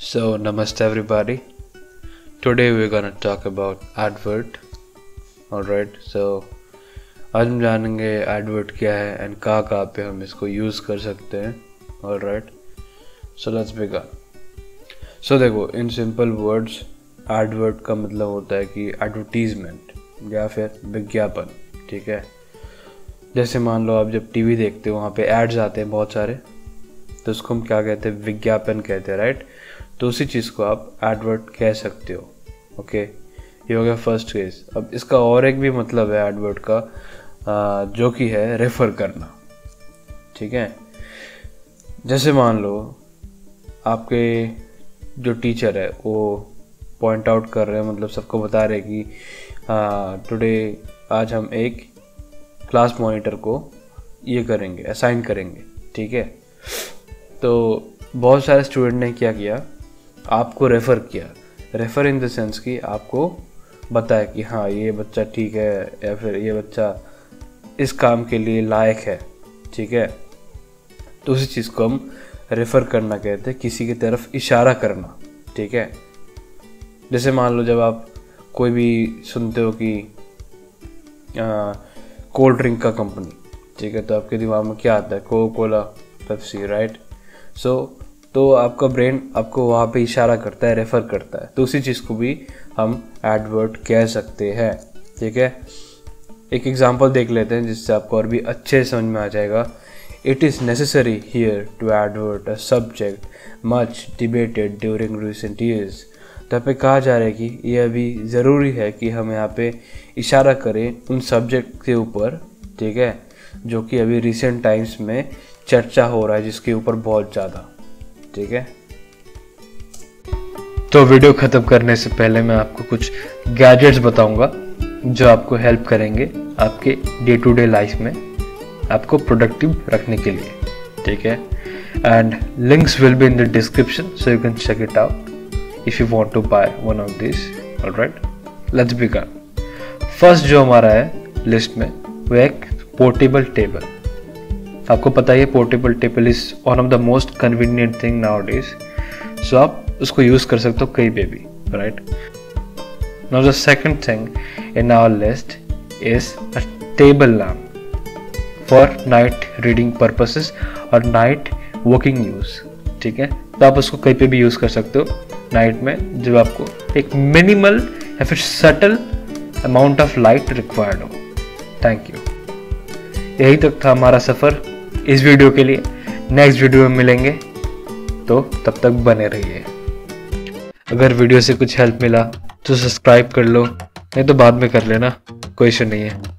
So namaste everybody. Today we're gonna talk about advert. Alright, so आज हम जानेंगे advert क्या है and कहाँ पे हम इसको यूज़ कर सकते हैं. Alright, so let's begin. So देखो, in simple words, advert का मतलब होता है कि advertisement या फिर विज्ञापन. ठीक है, जैसे मान लो आप जब टीवी देखते हो वहाँ पे एड्स आते हैं बहुत सारे, तो उसको हम क्या कहते हैं, विज्ञापन कहते हैं. राइट, तो उसी चीज़ को आप एडवर्ट कह सकते हो. ओके, ये हो गया फर्स्ट केस. अब इसका और एक भी मतलब है एडवर्ट का, जो कि है रेफर करना. ठीक है, जैसे मान लो आपके जो टीचर है वो पॉइंट आउट कर रहे हैं, मतलब सबको बता रहे कि टुडे आज हम एक क्लास मॉनिटर को ये करेंगे, असाइन करेंगे. ठीक है, तो बहुत सारे स्टूडेंट ने क्या किया, आपको रेफ़र किया. रेफ़र इन द सेंस कि आपको बताया कि हाँ ये बच्चा ठीक है या फिर ये बच्चा इस काम के लिए लायक है. ठीक है, तो उसी चीज़ को हम रेफ़र करना कहते हैं, किसी की तरफ इशारा करना. ठीक है, जैसे मान लो जब आप कोई भी सुनते हो कि कोल्ड ड्रिंक का कंपनी, ठीक है, तो आपके दिमाग में क्या आता है, Coca Cola, Pepsi. Right, so तो आपका ब्रेन आपको वहाँ पे इशारा करता है, रेफ़र करता है. तो उसी चीज़ को भी हम एडवर्ट कह सकते हैं. ठीक है, एक एग्जांपल देख लेते हैं जिससे आपको और भी अच्छे समझ में आ जाएगा. It is necessary here to advert a subject much debated during recent years. तो यहाँ पे कहा जा रहा है कि ये अभी ज़रूरी है कि हम यहाँ पे इशारा करें उन सब्जेक्ट के ऊपर. ठीक है, जो कि अभी रिसेंट टाइम्स में चर्चा हो रहा है, जिसके ऊपर बहुत ज़्यादा. ठीक है, तो वीडियो ख़त्म करने से पहले मैं आपको कुछ गैजेट्स बताऊंगा जो आपको हेल्प करेंगे आपके डे टू डे लाइफ में आपको प्रोडक्टिव रखने के लिए. ठीक है, and links will be in the description so you can check it out if you want to buy one of this. Alright, let's begin. First जो हमारा है लिस्ट में वो एक पोर्टेबल टेबल. आपको पता है portable table is one of the most convenient thing nowadays. सो आप उसको यूज़ कर सकते हो कहीं पे भी. Right, now the second thing in our list is a table lamp for night reading purposes और नाइट वॉकिंग यूज़. ठीक है, तो आप उसको कहीं पे भी यूज़ कर सकते हो नाइट में, जब आपको एक मिनिमल या फिर subtle amount of light required हो. Thank you. यही तक था हमारा सफ़र इस वीडियो के लिए. नेक्स्ट वीडियो में मिलेंगे, तो तब तक बने रहिए. अगर वीडियो से कुछ हेल्प मिला तो सब्सक्राइब कर लो, नहीं तो बाद में कर लेना, कोई इशू नहीं है.